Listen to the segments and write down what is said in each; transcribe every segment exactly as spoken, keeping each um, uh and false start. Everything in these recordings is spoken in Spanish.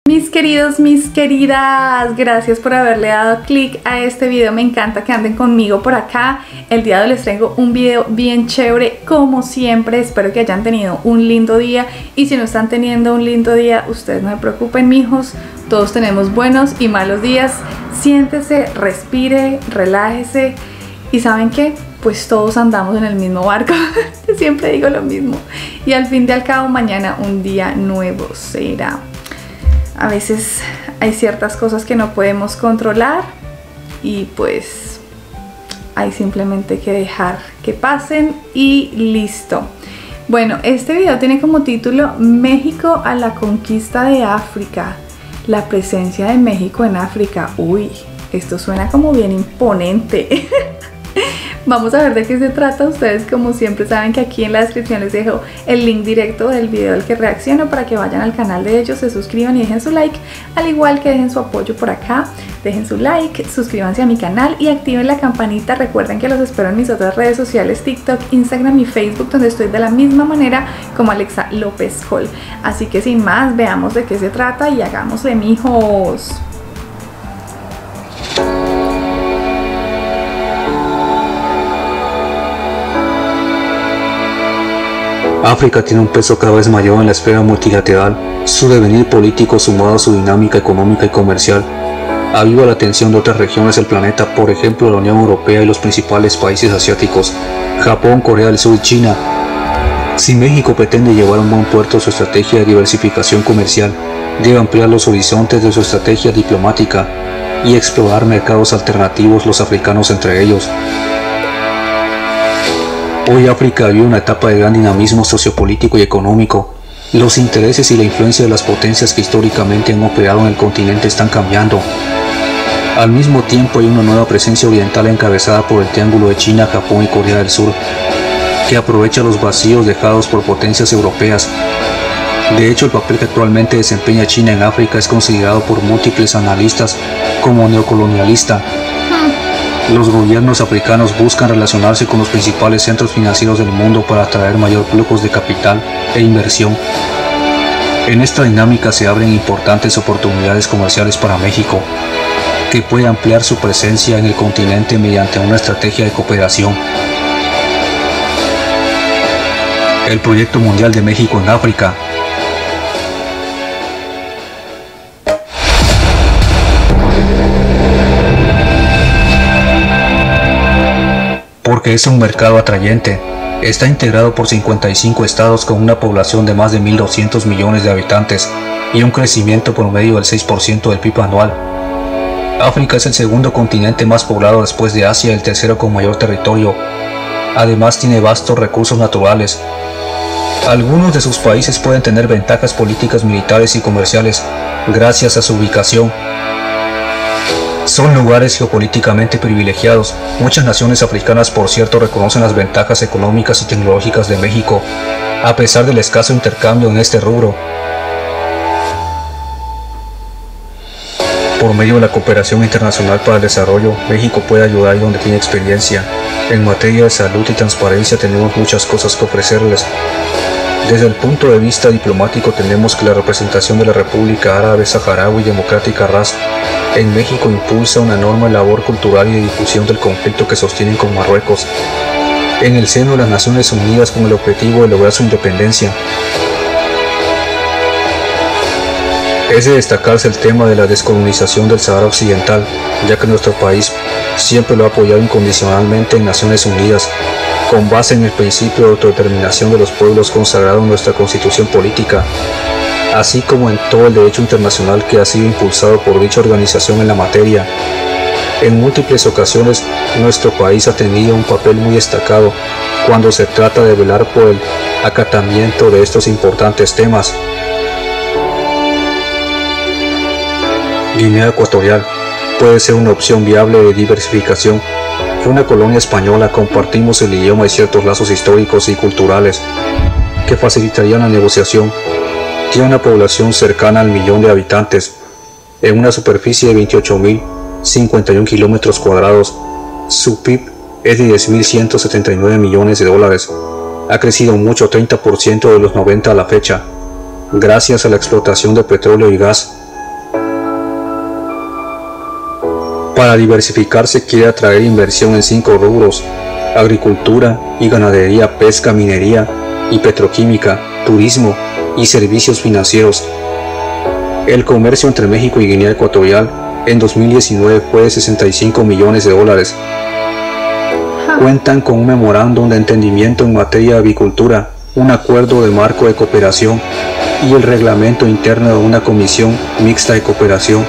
Mis queridos, mis queridas, gracias por haberle dado clic a este video. Me encanta que anden conmigo por acá. El día de hoy les traigo un video bien chévere, como siempre. Espero que hayan tenido un lindo día, y si no están teniendo un lindo día, ustedes no se preocupen, mijos. Todos tenemos buenos y malos días. Siéntese, respire, relájese, y ¿saben qué? Pues todos andamos en el mismo barco. Yo siempre digo lo mismo, y al fin y al cabo mañana un día nuevo será. A veces hay ciertas cosas que no podemos controlar y pues hay simplemente que dejar que pasen y listo. Bueno, este video tiene como título México a la conquista de África. La presencia de México en África. Uy, esto suena como bien imponente. Vamos a ver de qué se trata. Ustedes, como siempre, saben que aquí en la descripción les dejo el link directo del video al que reacciono para que vayan al canal de ellos, se suscriban y dejen su like, al igual que dejen su apoyo por acá. Dejen su like, suscríbanse a mi canal y activen la campanita. Recuerden que los espero en mis otras redes sociales, TikTok, Instagram y Facebook, donde estoy de la misma manera como Alexa López Hall. Así que sin más, veamos de qué se trata y hagámosle, mijos. África tiene un peso cada vez mayor en la esfera multilateral. Su devenir político, sumado a su dinámica económica y comercial, aviva la atención de otras regiones del planeta, por ejemplo la Unión Europea y los principales países asiáticos, Japón, Corea del Sur y China. Si México pretende llevar a un buen puerto su estrategia de diversificación comercial, debe ampliar los horizontes de su estrategia diplomática y explorar mercados alternativos, los africanos entre ellos. Hoy África vive una etapa de gran dinamismo sociopolítico y económico. Los intereses y la influencia de las potencias que históricamente han operado en el continente están cambiando. Al mismo tiempo hay una nueva presencia oriental encabezada por el triángulo de China, Japón y Corea del Sur, que aprovecha los vacíos dejados por potencias europeas. De hecho, el papel que actualmente desempeña China en África es considerado por múltiples analistas como neocolonialista. Los gobiernos africanos buscan relacionarse con los principales centros financieros del mundo para atraer mayor flujos de capital e inversión. En esta dinámica se abren importantes oportunidades comerciales para México, que puede ampliar su presencia en el continente mediante una estrategia de cooperación. El Proyecto Mundial de México en África. Porque es un mercado atrayente. Está integrado por cincuenta y cinco estados con una población de más de mil doscientos millones de habitantes y un crecimiento promedio del seis por ciento del P I B anual. África es el segundo continente más poblado después de Asia y el tercero con mayor territorio. Además tiene vastos recursos naturales. Algunos de sus países pueden tener ventajas políticas, militares y comerciales gracias a su ubicación. Son lugares geopolíticamente privilegiados. Muchas naciones africanas, por cierto, reconocen las ventajas económicas y tecnológicas de México, a pesar del escaso intercambio en este rubro. Por medio de la cooperación internacional para el desarrollo, México puede ayudar ahí donde tiene experiencia. En materia de salud y transparencia tenemos muchas cosas que ofrecerles. Desde el punto de vista diplomático tenemos que la representación de la República Árabe Saharaui Democrática R A S en México impulsa una enorme labor cultural y de difusión del conflicto que sostienen con Marruecos, en el seno de las Naciones Unidas con el objetivo de lograr su independencia. Es de destacarse el tema de la descolonización del Sahara Occidental, ya que nuestro país siempre lo ha apoyado incondicionalmente en Naciones Unidas, con base en el principio de autodeterminación de los pueblos consagrado en nuestra Constitución Política, así como en todo el derecho internacional que ha sido impulsado por dicha organización en la materia. En múltiples ocasiones, nuestro país ha tenido un papel muy destacado cuando se trata de velar por el acatamiento de estos importantes temas. Guinea Ecuatorial puede ser una opción viable de diversificación. Fue una colonia española, compartimos el idioma y ciertos lazos históricos y culturales que facilitarían la negociación. Tiene una población cercana al millón de habitantes, en una superficie de veintiocho mil cincuenta y uno kilómetros cuadrados. Su P I B es de diez mil ciento setenta y nueve millones de dólares. Ha crecido mucho, treinta por ciento de los noventa a la fecha, gracias a la explotación de petróleo y gas. Para diversificarse quiere atraer inversión en cinco rubros: agricultura y ganadería, pesca, minería y petroquímica, turismo y servicios financieros. El comercio entre México y Guinea Ecuatorial en dos mil diecinueve fue de sesenta y cinco millones de dólares. Cuentan con un memorándum de entendimiento en materia de avicultura, un acuerdo de marco de cooperación y el reglamento interno de una comisión mixta de cooperación.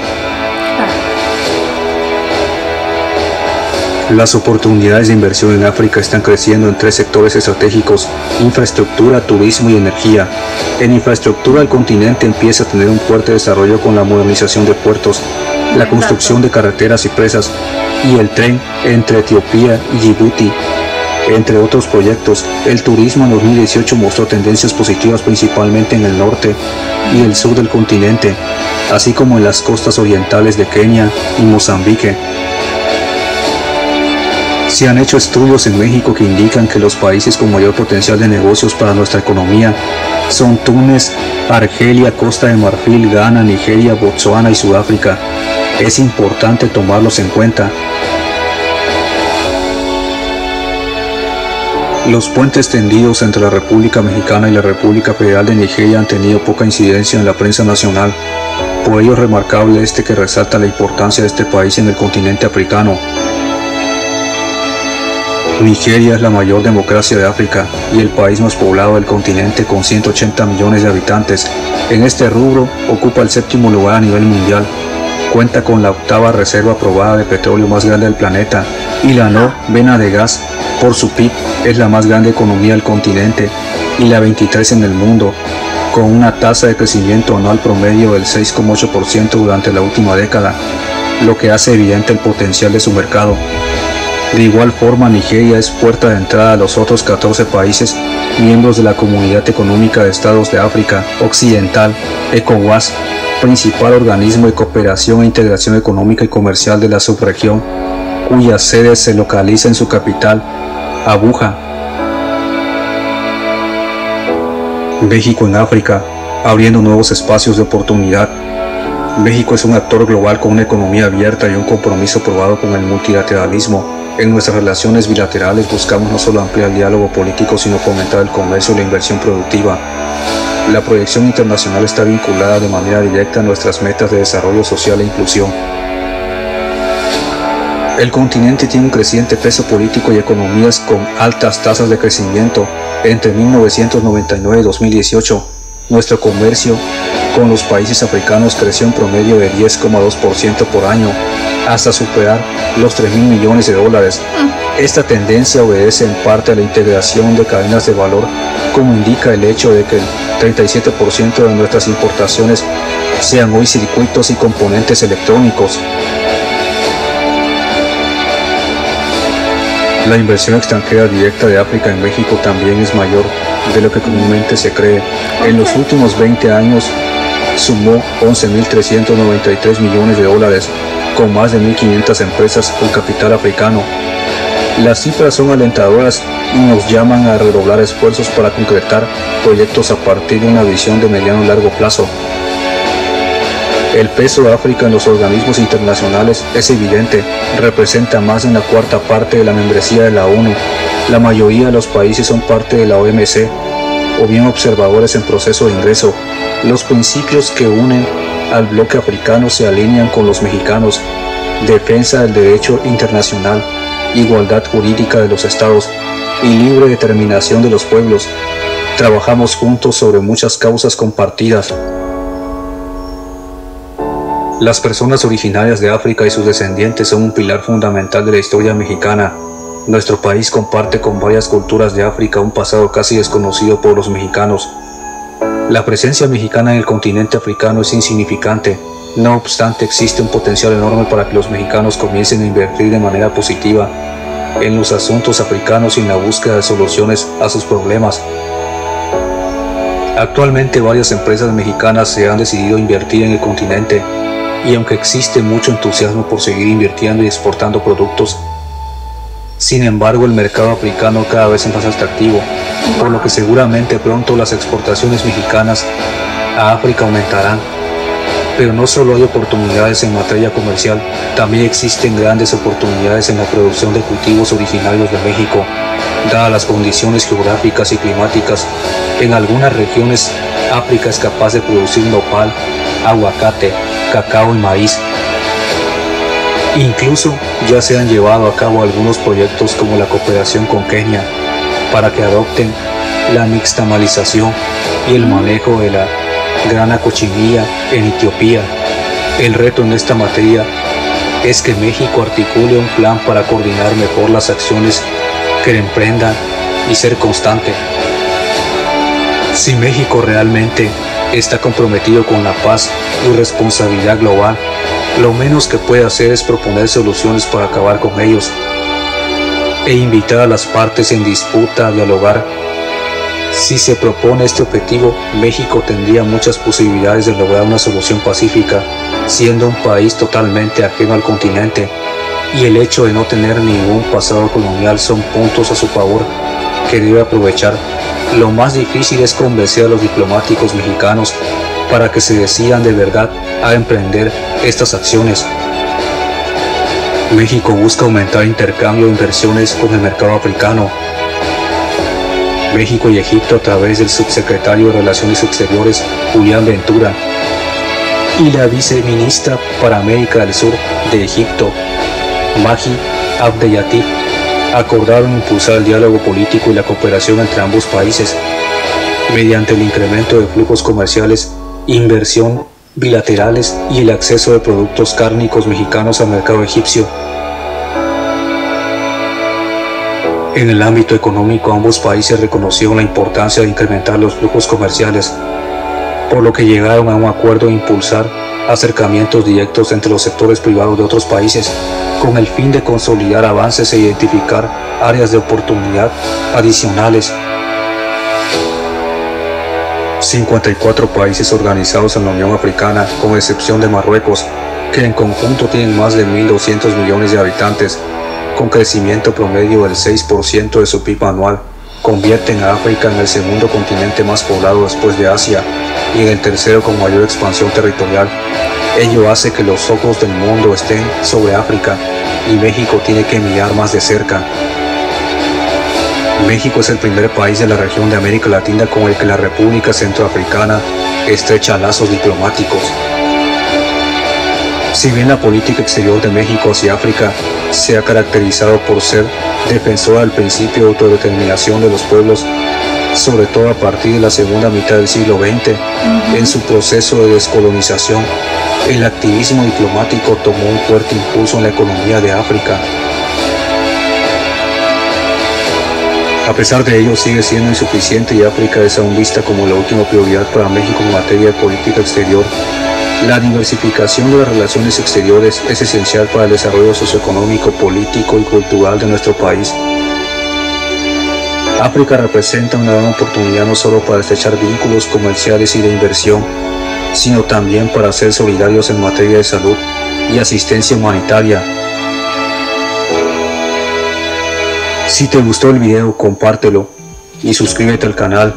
Las oportunidades de inversión en África están creciendo en tres sectores estratégicos: infraestructura, turismo y energía. En infraestructura, el continente empieza a tener un fuerte desarrollo con la modernización de puertos, la construcción de carreteras y presas, y el tren entre Etiopía y Djibouti, entre otros proyectos. El turismo en dos mil dieciocho mostró tendencias positivas principalmente en el norte y el sur del continente, así como en las costas orientales de Kenia y Mozambique. Se han hecho estudios en México que indican que los países con mayor potencial de negocios para nuestra economía son Túnez, Argelia, Costa de Marfil, Ghana, Nigeria, Botsuana y Sudáfrica. Es importante tomarlos en cuenta. Los puentes tendidos entre la República Mexicana y la República Federal de Nigeria han tenido poca incidencia en la prensa nacional. Por ello es remarcable este que resalta la importancia de este país en el continente africano. Nigeria es la mayor democracia de África y el país más poblado del continente, con ciento ochenta millones de habitantes. En este rubro ocupa el séptimo lugar a nivel mundial. Cuenta con la octava reserva probada de petróleo más grande del planeta y la novena de gas. Por su P I B es la más grande economía del continente y la veintitrés en el mundo, con una tasa de crecimiento anual promedio del seis coma ocho por ciento durante la última década, lo que hace evidente el potencial de su mercado. De igual forma, Nigeria es puerta de entrada a los otros catorce países miembros de la Comunidad Económica de Estados de África Occidental, ECOWAS, principal organismo de cooperación e integración económica y comercial de la subregión, cuya sede se localiza en su capital, Abuja. México en África, abriendo nuevos espacios de oportunidad. México es un actor global con una economía abierta y un compromiso probado con el multilateralismo. En nuestras relaciones bilaterales buscamos no solo ampliar el diálogo político, sino fomentar el comercio y la inversión productiva. La proyección internacional está vinculada de manera directa a nuestras metas de desarrollo social e inclusión. El continente tiene un creciente peso político y economías con altas tasas de crecimiento. Entre mil novecientos noventa y nueve y dos mil dieciocho, nuestro comercio con los países africanos creció en promedio de diez coma dos por ciento por año, hasta superar los tres mil millones de dólares. Esta tendencia obedece en parte a la integración de cadenas de valor, como indica el hecho de que el treinta y siete por ciento de nuestras importaciones sean hoy circuitos y componentes electrónicos. La inversión extranjera directa de África en México también es mayor de lo que comúnmente se cree. En los últimos veinte años sumó once mil trescientos noventa y tres millones de dólares, con más de mil quinientas empresas con capital africano. Las cifras son alentadoras y nos llaman a redoblar esfuerzos para concretar proyectos a partir de una visión de mediano y largo plazo. El peso de África en los organismos internacionales es evidente, representa más de una cuarta parte de la membresía de la ONU. La mayoría de los países son parte de la O M C o bien observadores en proceso de ingreso. Los principios que unen al bloque africano se alinean con los mexicanos: defensa del derecho internacional, igualdad jurídica de los estados y libre determinación de los pueblos. Trabajamos juntos sobre muchas causas compartidas. Las personas originarias de África y sus descendientes son un pilar fundamental de la historia mexicana. Nuestro país comparte con varias culturas de África un pasado casi desconocido por los mexicanos. La presencia mexicana en el continente africano es insignificante. No obstante, existe un potencial enorme para que los mexicanos comiencen a invertir de manera positiva en los asuntos africanos y en la búsqueda de soluciones a sus problemas. Actualmente varias empresas mexicanas se han decidido invertir en el continente, y aunque existe mucho entusiasmo por seguir invirtiendo y exportando productos, sin embargo el mercado africano cada vez es más atractivo, por lo que seguramente pronto las exportaciones mexicanas a África aumentarán. Pero no solo hay oportunidades en materia comercial, también existen grandes oportunidades en la producción de cultivos originarios de México, dadas las condiciones geográficas y climáticas. En algunas regiones, África es capaz de producir nopal, aguacate, cacao y maíz. Incluso ya se han llevado a cabo algunos proyectos como la cooperación con Kenia para que adopten la nixtamalización y el manejo de la grana cochinilla en Etiopía. El reto en esta materia es que México articule un plan para coordinar mejor las acciones que emprendan y ser constante. Si México realmente está comprometido con la paz y responsabilidad global, lo menos que puede hacer es proponer soluciones para acabar con ellos e invitar a las partes en disputa a dialogar. Si se propone este objetivo, México tendría muchas posibilidades de lograr una solución pacífica, siendo un país totalmente ajeno al continente, y el hecho de no tener ningún pasado colonial son puntos a su favor que debe aprovechar. Lo más difícil es convencer a los diplomáticos mexicanos para que se decidan de verdad a emprender estas acciones. México busca aumentar intercambio de inversiones con el mercado africano. México y Egipto, a través del subsecretario de Relaciones Exteriores, Julián Ventura, y la viceministra para América del Sur de Egipto, Mahi Abdellatif, acordaron impulsar el diálogo político y la cooperación entre ambos países mediante el incremento de flujos comerciales, inversión bilaterales y el acceso de productos cárnicos mexicanos al mercado egipcio. En el ámbito económico, ambos países reconocieron la importancia de incrementar los flujos comerciales, por lo que llegaron a un acuerdo de impulsar acercamientos directos entre los sectores privados de otros países, con el fin de consolidar avances e identificar áreas de oportunidad adicionales. cincuenta y cuatro países organizados en la Unión Africana, con excepción de Marruecos, que en conjunto tienen más de mil doscientos millones de habitantes, con crecimiento promedio del seis por ciento de su P I B anual, convierten a África en el segundo continente más poblado después de Asia y en el tercero con mayor expansión territorial. Ello hace que los ojos del mundo estén sobre África y México tiene que mirar más de cerca. México es el primer país de la región de América Latina con el que la República Centroafricana estrecha lazos diplomáticos. Si bien la política exterior de México hacia África se ha caracterizado por ser defensora del principio de autodeterminación de los pueblos, sobre todo a partir de la segunda mitad del siglo veinte, uh-huh. en su proceso de descolonización, el activismo diplomático tomó un fuerte impulso en la economía de África. A pesar de ello, sigue siendo insuficiente y África es aún vista como la última prioridad para México en materia de política exterior. La diversificación de las relaciones exteriores es esencial para el desarrollo socioeconómico, político y cultural de nuestro país. África representa una gran oportunidad no solo para estrechar vínculos comerciales y de inversión, sino también para ser solidarios en materia de salud y asistencia humanitaria. Si te gustó el video, compártelo y suscríbete al canal.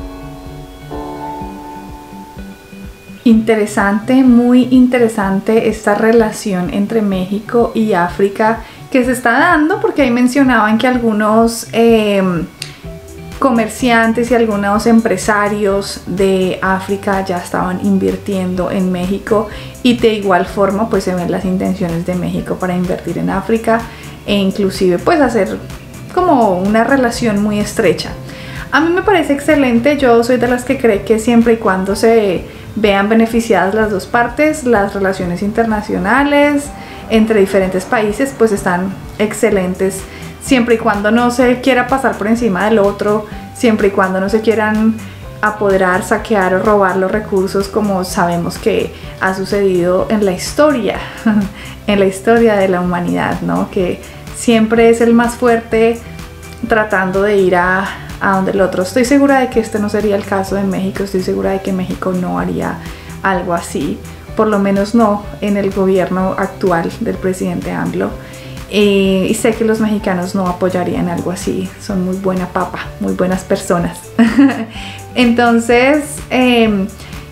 Interesante, muy interesante esta relación entre México y África que se está dando, porque ahí mencionaban que algunos eh, comerciantes y algunos empresarios de África ya estaban invirtiendo en México, y de igual forma pues se ven las intenciones de México para invertir en África e inclusive pues hacer como una relación muy estrecha. A mí me parece excelente. Yo soy de las que cree que siempre y cuando se vean beneficiadas las dos partes, las relaciones internacionales entre diferentes países pues están excelentes, siempre y cuando no se quiera pasar por encima del otro, siempre y cuando no se quieran apoderar, saquear o robar los recursos, como sabemos que ha sucedido en la historia, en la historia de la humanidad, ¿no? Que siempre es el más fuerte tratando de ir a, a donde el otro. Estoy segura de que este no sería el caso de México, estoy segura de que México no haría algo así, por lo menos no en el gobierno actual del presidente AMLO. Eh, y sé que los mexicanos no apoyarían algo así, son muy buena papa, muy buenas personas. Entonces, eh,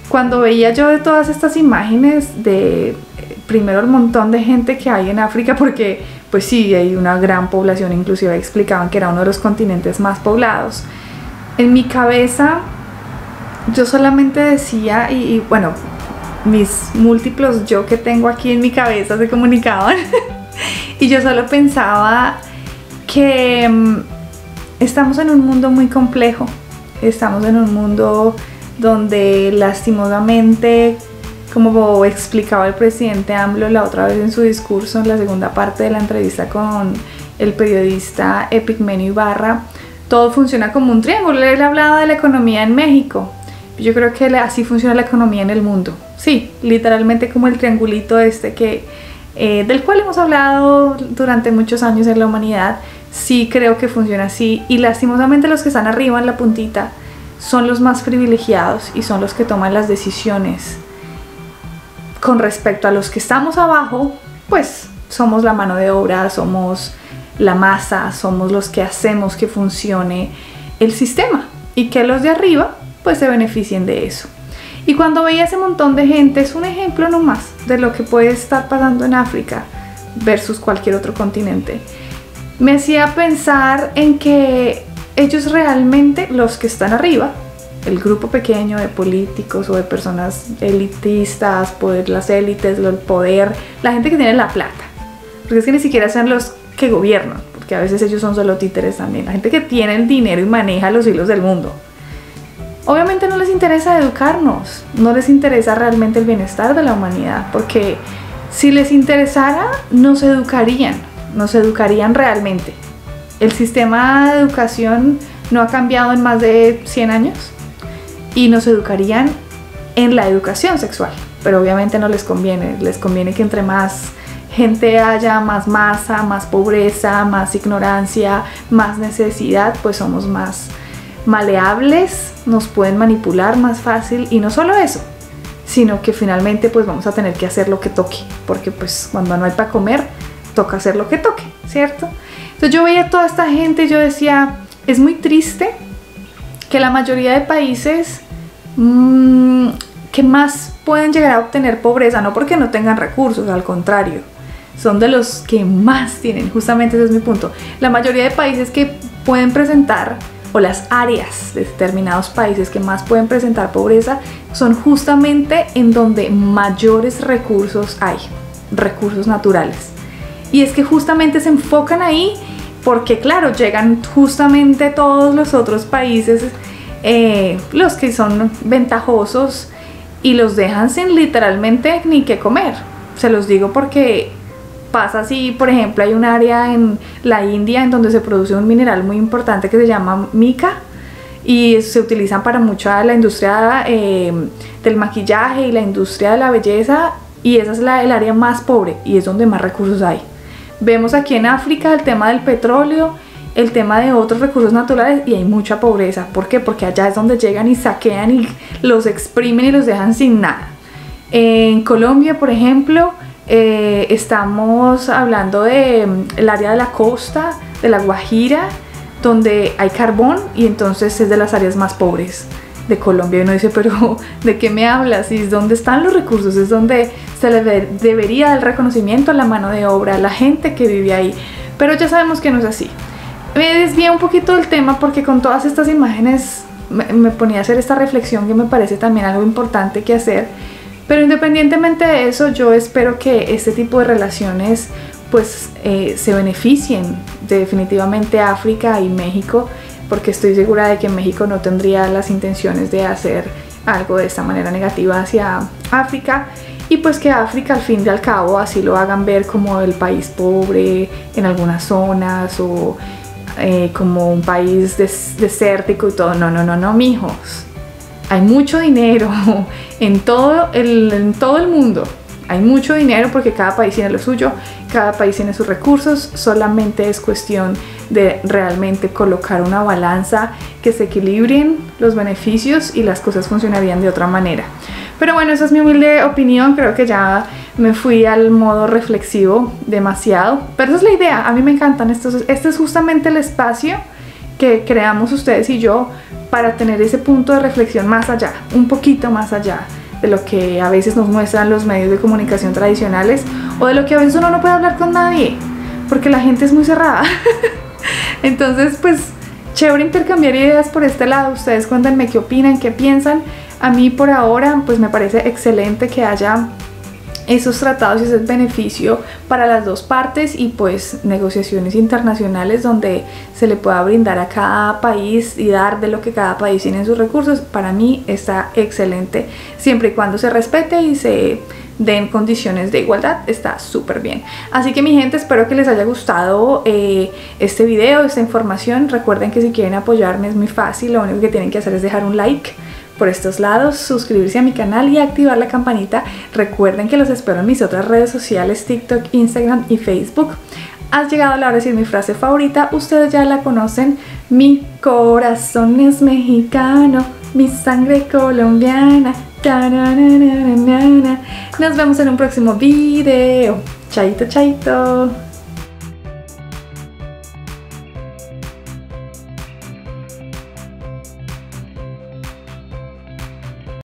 cuando veía yo de todas estas imágenes de primero el montón de gente que hay en África, porque pues sí, hay una gran población, inclusive explicaban que era uno de los continentes más poblados, en mi cabeza yo solamente decía, y, y bueno, mis múltiplos yo que tengo aquí en mi cabeza se comunicaban y yo solo pensaba que um, estamos en un mundo muy complejo, estamos en un mundo donde lastimosamente, como explicaba el presidente AMLO la otra vez en su discurso, en la segunda parte de la entrevista con el periodista Epigmenio Ibarra, todo funciona como un triángulo. Él hablaba de la economía en México. Yo creo que así funciona la economía en el mundo. Sí, literalmente como el triangulito este que, eh, del cual hemos hablado durante muchos años en la humanidad. Sí creo que funciona así, y lastimosamente los que están arriba en la puntita son los más privilegiados y son los que toman las decisiones. Con respecto a los que estamos abajo, pues somos la mano de obra, somos la masa, somos los que hacemos que funcione el sistema y que los de arriba pues se beneficien de eso. Y cuando veía ese montón de gente, es un ejemplo nomás de lo que puede estar pasando en África versus cualquier otro continente, me hacía pensar en que ellos realmente, los que están arriba, el grupo pequeño de políticos o de personas elitistas, poder, las élites, el poder, la gente que tiene la plata, porque es que ni siquiera sean los que gobiernan, porque a veces ellos son solo títeres también, la gente que tiene el dinero y maneja los hilos del mundo, obviamente no les interesa educarnos, no les interesa realmente el bienestar de la humanidad, porque si les interesara nos educarían, nos educarían realmente. El sistema de educación no ha cambiado en más de cien años y nos educarían en la educación sexual, pero obviamente no les conviene, les conviene que entre más gente haya, más masa, más pobreza, más ignorancia, más necesidad, pues somos más maleables, nos pueden manipular más fácil, y no solo eso, sino que finalmente pues vamos a tener que hacer lo que toque, porque pues cuando no hay para comer, toca hacer lo que toque, ¿cierto? Entonces yo veía a toda esta gente y yo decía, es muy triste que la mayoría de países mmm, que más pueden llegar a obtener pobreza, no porque no tengan recursos, al contrario, son de los que más tienen, justamente ese es mi punto. La mayoría de países que pueden presentar, o las áreas de determinados países que más pueden presentar pobreza, son justamente en donde mayores recursos hay, recursos naturales. Y es que justamente se enfocan ahí porque, claro, llegan justamente todos los otros países, eh, los que son ventajosos, y los dejan sin literalmente ni qué comer. Se los digo porque pasa así. Por ejemplo, hay un área en la India en donde se produce un mineral muy importante que se llama mica, y se utilizan para mucha la industria eh, del maquillaje y la industria de la belleza, y esa es la, el área más pobre y es donde más recursos hay. Vemos aquí en África el tema del petróleo, el tema de otros recursos naturales, y hay mucha pobreza. ¿Por qué? Porque allá es donde llegan y saquean y los exprimen y los dejan sin nada. En Colombia, por ejemplo, eh, estamos hablando del de, área de la costa, de la Guajira, donde hay carbón, y entonces es de las áreas más pobres de Colombia. Y uno dice, pero ¿de qué me hablas? ¿Y es donde están los recursos? Es donde se le de, debería dar reconocimiento a la mano de obra, a la gente que vive ahí. Pero ya sabemos que no es así. Me desvié un poquito del tema porque con todas estas imágenes me, me ponía a hacer esta reflexión que me parece también algo importante que hacer. Pero independientemente de eso, yo espero que este tipo de relaciones pues eh, se beneficien definitivamente a África y México, porque estoy segura de que México no tendría las intenciones de hacer algo de esta manera negativa hacia África, y pues que África al fin y al cabo así lo hagan ver como el país pobre en algunas zonas, o eh, como un país des desértico y todo. No, no, no, no, mijos. Hay mucho dinero en todo el, en todo el mundo. Hay mucho dinero porque cada país tiene lo suyo, cada país tiene sus recursos, solamente es cuestión de realmente colocar una balanza que se equilibren los beneficios y las cosas funcionarían de otra manera. Pero bueno, esa es mi humilde opinión, creo que ya me fui al modo reflexivo demasiado, pero esa es la idea, a mí me encantan estos, este es justamente el espacio que creamos ustedes y yo para tener ese punto de reflexión más allá, un poquito más allá de lo que a veces nos muestran los medios de comunicación tradicionales, o de lo que a veces uno no puede hablar con nadie porque la gente es muy cerrada. Entonces pues chévere intercambiar ideas por este lado. Ustedes cuéntenme qué opinan, qué piensan. A mí por ahora pues me parece excelente que haya esos tratados y ese beneficio para las dos partes, y pues negociaciones internacionales donde se le pueda brindar a cada país y dar de lo que cada país tiene en sus recursos. Para mí está excelente, siempre y cuando se respete y se den condiciones de igualdad, está súper bien. Así que mi gente, espero que les haya gustado eh, este video, esta información. Recuerden que si quieren apoyarme es muy fácil, lo único que tienen que hacer es dejar un like por estos lados, suscribirse a mi canal y activar la campanita. Recuerden que los espero en mis otras redes sociales, TikTok, Instagram y Facebook. Has llegado a la hora de decir mi frase favorita, ustedes ya la conocen: mi corazón es mexicano, mi sangre colombiana. Nos vemos en un próximo video. Chaito, chaito.